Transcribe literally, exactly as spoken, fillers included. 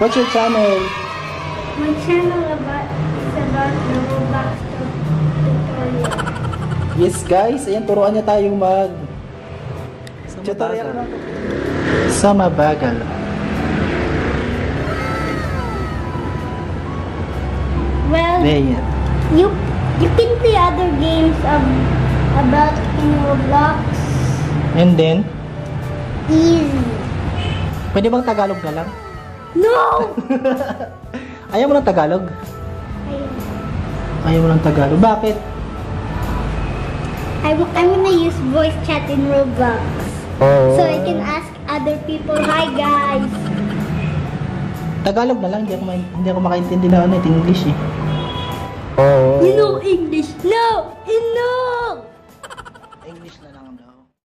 What's your channel? My channel about is about the Roblox tutorial. Yes guys, ayan, turuan niya tayong mag tutorial na. Sa mabagal. Well, Ayan. you you can play other games um, about in Roblox. And then, Easy. pwede bang Tagalog na lang? No! Ayaw mo ng Tagalog? Ayun. Ayaw mo ng Tagalog. Bakit? I'm, I'm gonna use voice chat in Roblox. Oh. So I can ask other people, hi guys. Tagalog na lang, hindi ako, ma- hindi ako makaintindi na ano, English eh. You know English? No! You know! English na lang.